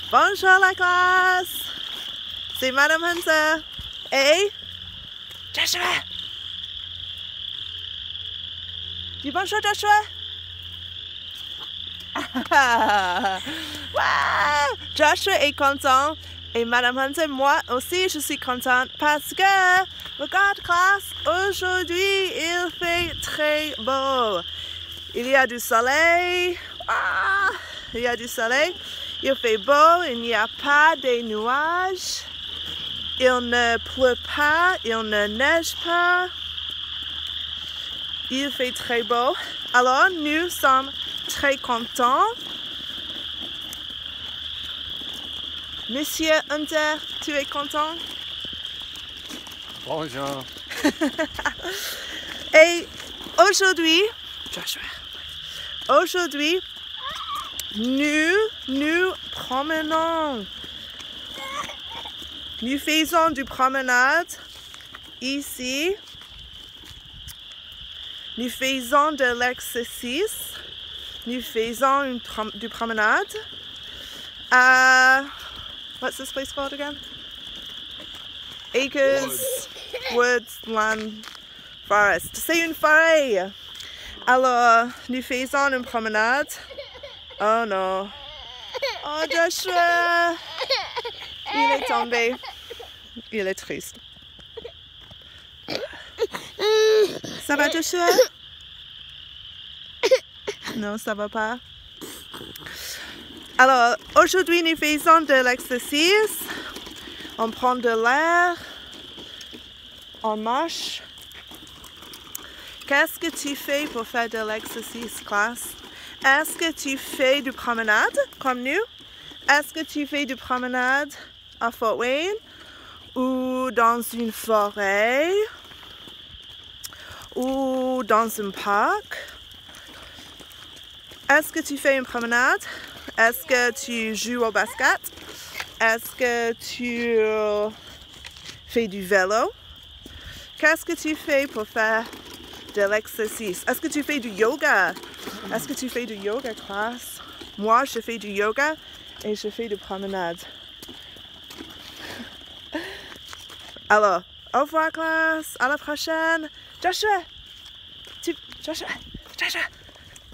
Bonjour la classe! C'est Madame Hunter et Joshua! Dis bonjour Joshua! Ouais! Joshua est content et Madame Hunter, moi aussi je suis contente parce que, regarde classe, aujourd'hui il fait très beau. Il y a du soleil. Ah, il y a du soleil. Il fait beau, il n'y a pas de nuages. Il ne pleut pas, il ne neige pas. Il fait très beau. Alors, nous sommes très contents. Monsieur Hunter, tu es content? Bonjour. Et aujourd'hui, Joshua, aujourd'hui, nous promenons. Nous faisons du promenade ici. Nous faisons de l'exercice. Nous faisons du promenade. What's this place called again? Acres Woodland Forest. C'est une forêt. Alors, nous faisons une promenade. Oh non. Oh Joshua. Il est tombé. Il est triste. Ça va Joshua? Non, ça va pas. Alors, aujourd'hui, nous faisons de l'exercice. On prend de l'air. On marche. Qu'est-ce que tu fais pour faire de l'exercice, classe? Est-ce que tu fais du promenade comme nous? Est-ce que tu fais du promenade à Fort Wayne ou dans une forêt ou dans un parc? Est-ce que tu fais une promenade? Est-ce que tu joues au basket? Est-ce que tu fais du vélo? Qu'est-ce que tu fais pour faire de l'exercice? Est-ce que tu fais du yoga? Est-ce que tu fais du yoga, classe? Moi, je fais du yoga et je fais de promenade. Alors, au revoir, classe. À la prochaine. Joshua! Joshua!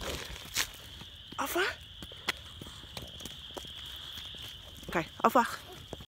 Au revoir. Ok, au revoir.